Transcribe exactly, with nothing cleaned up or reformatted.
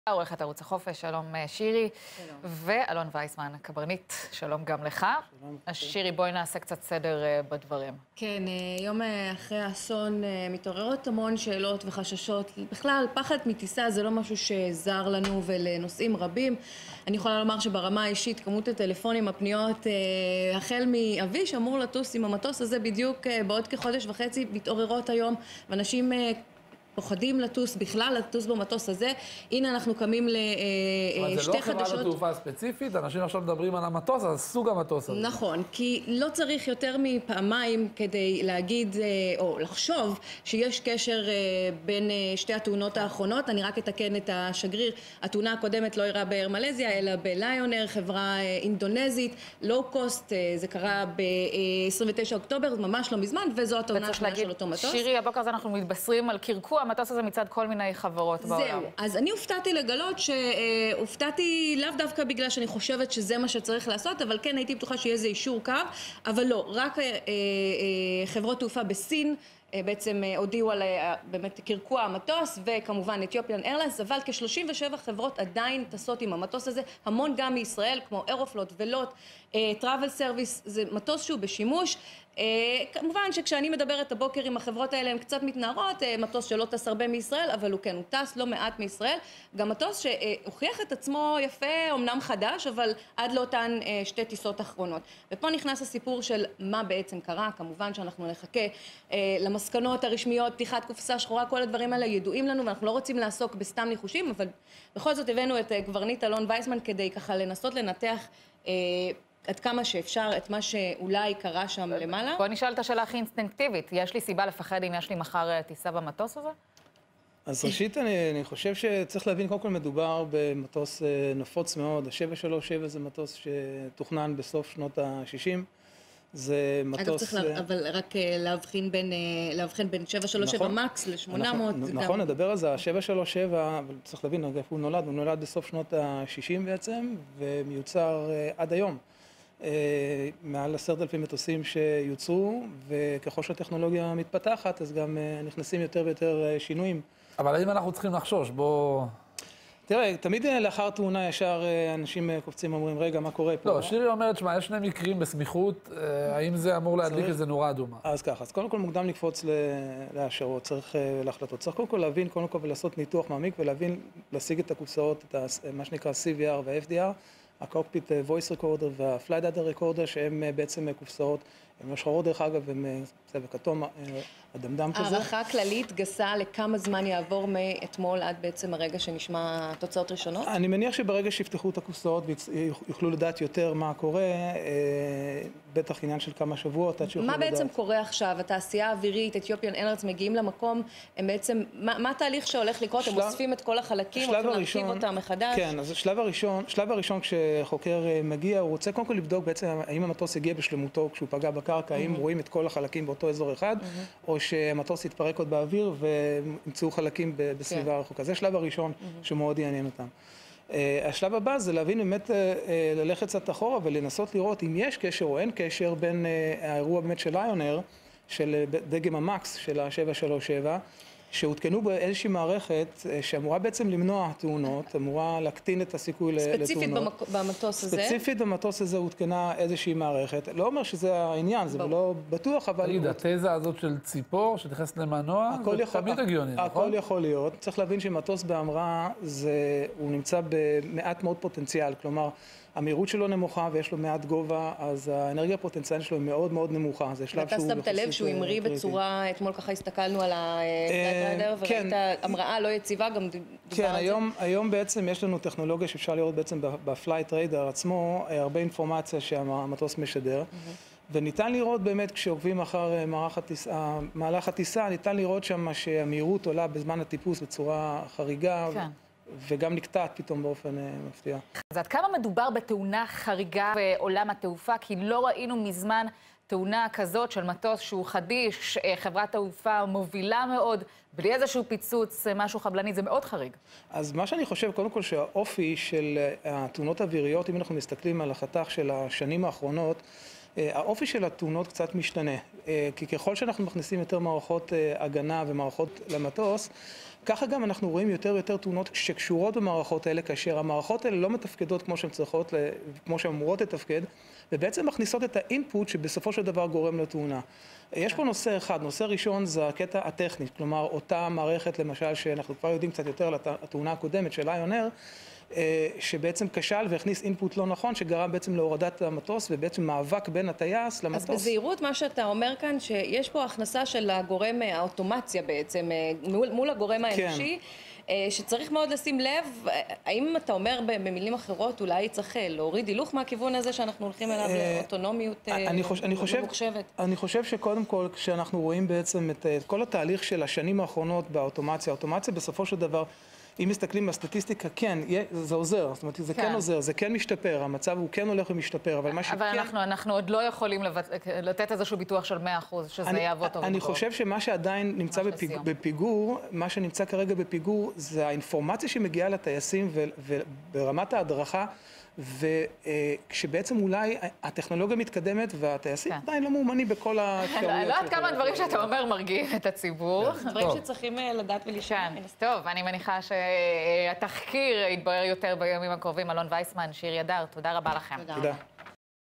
עורכת ערוץ החופש, שלום שירי. שלום. ואלון וייסמן, קברניט, שלום גם לך. שלום. אז שירי, בואי נעשה קצת סדר בדברים. כן, יום אחרי האסון מתעוררות המון שאלות וחששות. בכלל, פחד מטיסה זה לא משהו שזר לנו ולנוסעים רבים. אני יכולה לומר שברמה האישית, כמות הטלפונים, הפניות, החל מאבי שאמור לטוס עם המטוס הזה בדיוק בעוד כחודש וחצי, מתעוררות היום, ואנשים פוחדים לטוס, בכלל לטוס במטוס הזה. הנה אנחנו קמים לשתי חדשות. זה לא חברה לתעופה ספציפית, אנשים עכשיו מדברים על המטוס, על סוג המטוס הזה. נכון, כי לא צריך יותר מפעמיים כדי להגיד או לחשוב שיש קשר בין שתי התאונות האחרונות. אני רק אתקן את השגריר, התאונה הקודמת לא אירעה באייר מלזיה, אלא בליון אייר, חברה אינדונזית, לואו קוסט, זה קרה ב-עשרים ותשעה אוקטובר, ממש לא מזמן, וזו התאונה השנייה של אותו מטוס. שירי, הבוקר הזה אנחנו מתבשרים על קרקוע המטוס הזה מצד כל מיני חברות בעולם. זהו, אז אני הופתעתי לגלות שהופתעתי לאו דווקא בגלל שאני חושבת שזה מה שצריך לעשות, אבל כן הייתי בטוחה שיהיה איזה אישור קו, אבל לא, רק חברות תעופה בסין בעצם הודיעו על באמת קרקוע המטוס, וכמובן אתיופיאן איירליינס, אבל כ-שלושים ושבע חברות עדיין טסות עם המטוס הזה, המון גם מישראל, כמו אירופלוט ולוט, טראבל סרוויס, זה מטוס שהוא בשימוש. כמובן שכשאני מדברת הבוקר עם החברות האלה, הן קצת מתנערות, מטוס שלא טס הרבה מישראל, אבל הוא כן, הוא טס לא מעט מישראל, גם מטוס שהוכיח את עצמו יפה, אמנם חדש, אבל עד לאותן שתי טיסות אחרונות. ופה נכנס הסיפור של מה בעצם קרה, כמובן שאנחנו נחכה למסקנות הרשמיות, פתיחת קופסה שחורה, כל הדברים האלה ידועים לנו, ואנחנו לא רוצים לעסוק בסתם ניחושים, אבל בכל זאת הבאנו את קברניט אלון וייסמן כדי ככה לנסות לנתח עד כמה שאפשר את מה שאולי קרה שם למעלה. בוא נשאל את השאלה הכי אינסטינקטיבית. יש לי סיבה לפחד אם יש לי מחר טיסה במטוס הזה? אז ראשית, אני, אני חושב שצריך להבין, קודם כל מדובר במטוס נפוץ מאוד. ה-שבע שלוש שבע זה מטוס שתוכנן בסוף שנות ה-שישים. זה מטוס... אגב, צריך לה, אבל רק להבחין בין, להבחין בין שבע שלוש שבע מקס ל-שמונה מאות. נכון, נכון, נדבר על זה. ה-שבע שלוש שבע, אבל צריך להבין, אגב, הוא נולד, הוא נולד בסוף שנות ה-שישים בעצם, ומיוצר עד היום. מעל עשרת אלפים מטוסים שיוצרו, וככל שהטכנולוגיה מתפתחת, אז גם נכנסים יותר ויותר שינויים. אבל האם אנחנו צריכים לחשוש? בוא... תראה, תמיד לאחר תאונה ישר אנשים קופצים ואומרים, רגע, מה קורה פה? לא, שירי אומרת, שמה, יש שני מקרים בסמיכות, האם זה אמור להדליק איזה נורה אדומה? אז ככה, אז קודם כל מוקדם לקפוץ להשערות, צריך להחלטות. צריך קודם כל להבין, קודם כל ולעשות ניתוח מעמיק, ולהבין, להשיג את הקופסאות, את מה שנקרא סי וי אר ו-אף די אר, הקוקפיט voice recorder וה-flight data recorder, שהם בעצם קופסאות, הם השחורות דרך אגב, הם צבע כתום, אדמדם כזה. הערכה כללית גסה לכמה זמן יעבור מאתמול עד בעצם הרגע שנשמע תוצאות ראשונות? אני מניח שברגע שיפתחו את הקופסאות ויוכלו לדעת יותר מה קורה, בטח עניין של כמה שבועות עד שיוכלו לדעת. מה בעצם קורה עכשיו? התעשייה האווירית, אתיופיאן איירליינס מגיעים למקום, הם בעצם, מה, מה התהליך שהולך לקרות? הם אוספים את כל החלקים, הולכים להרכיב אותם מחדש? כן, אז השלב הראשון, שלב הראשון כשחוקר מגיע, הוא רוצה קודם כל לבדוק בעצם האם המטוס הגיע בשלמותו כשהוא פגע בקרקע, האם רואים את כל החלקים באותו אזור אחד, או שהמטוס יתפרק עוד באוויר וימצאו חלקים בסביבה הרחוקה. זה השלב הראשון שמאוד יעניין אותם. השלב הבא זה להבין באמת ללכת קצת אחורה ולנסות לראות אם יש קשר או אין קשר בין האירוע באמת של ליון אייר, של דגם המקס של ה-שבע שלוש שבע, שהותקנו באיזושהי מערכת שאמורה בעצם למנוע תאונות, אמורה להקטין את הסיכוי לתאונות. ספציפית במטוס הזה? ספציפית במטוס הזה הותקנה איזושהי מערכת. לא אומר שזה העניין, זה לא בטוח, אבל... תגיד, התזה הזאת של ציפור שתכנסת למנוע, זה תמיד הגיוני, נכון? הכל יכול להיות. צריך להבין שמטוס בהמראה, הוא נמצא במעט מאוד פוטנציאל, כלומר, המהירות שלו נמוכה ויש לו מעט גובה, אז האנרגיה הפוטנציאלית שלו היא מאוד מאוד נמוכה. זה שלב שהוא... ואתה שמת לב שהוא המריא בצורה, אתמול ככה הסתכלנו על הפלייט ריידר, וראית המראה לא יציבה, גם דיבר כן, על זה. היום בעצם יש לנו טכנולוגיה שאפשר לראות בעצם בפלייט ריידר עצמו, הרבה אינפורמציה שהמטוס משדר, וניתן לראות באמת כשעוקבים אחר מהלך הטיסה, ניתן לראות שם שהמהירות עולה בזמן הטיפוס בצורה חריגה. כן. וגם נקטעת פתאום באופן מפתיע. אז עד כמה מדובר בתאונה חריגה בעולם התעופה? כי לא ראינו מזמן תאונה כזאת של מטוס שהוא חדיש, חברת תעופה מובילה מאוד, בלי איזשהו פיצוץ, משהו חבלני, זה מאוד חריג. אז מה שאני חושב, קודם כל שהאופי של התאונות האוויריות, אם אנחנו מסתכלים על החתך של השנים האחרונות, האופי של התאונות קצת משתנה, כי ככל שאנחנו מכניסים יותר מערכות הגנה ומערכות למטוס, ככה גם אנחנו רואים יותר ויותר תאונות שקשורות במערכות האלה, כאשר המערכות האלה לא מתפקדות כמו שהן צריכות, כמו שהן אמורות לתפקד, ובעצם מכניסות את האינפוט שבסופו של דבר גורם לתאונה. יש פה נושא אחד, נושא ראשון זה הקטע הטכני, כלומר אותה מערכת למשל שאנחנו כבר יודעים קצת יותר על התאונה הקודמת של ליון אייר, שבעצם כשל והכניס אינפוט לא נכון, שגרם בעצם להורדת המטוס ובעצם מאבק בין הטייס למטוס. אז בזהירות מה שאתה אומר כאן, שיש פה הכנסה של הגורם האוטומציה בעצם, מול, מול הגורם האנושי, כן. שצריך מאוד לשים לב, האם אתה אומר במילים אחרות, אולי צריך להוריד הילוך מהכיוון הזה שאנחנו הולכים אליו לאוטונומיות ממוחשבת? אני חושב שקודם כל, כשאנחנו רואים בעצם את כל התהליך של השנים האחרונות באוטומציה, האוטומציה בסופו של דבר, אם מסתכלים בסטטיסטיקה, כן, זה עוזר, זאת אומרת, זה כן עוזר, זה כן משתפר, המצב הוא כן הולך ומשתפר, אבל מה שכן... אבל אנחנו עוד לא יכולים לתת איזשהו ביטוח של מאה אחוז, שזה יעבוד טוב. אני חושב שמה שעדיין נמצא בפיגור, מה שנמצא כרגע בפיגור, זה האינפורמציה שמגיעה לטייסים וברמת ההדרכה, וכשבעצם אולי הטכנולוגיה מתקדמת והטייסים עדיין לא מאומנים בכל האפשרויות. אני לא יודעת כמה דברים שאתה אומר מרגיעים את הציבור. דברים שצריכים לדעת ולשמוע. טוב, אני מניחה שהתחקיר יתברר יותר בימים הקרובים. אלון וייסמן, שיר ידר, תודה רבה לכם. תודה.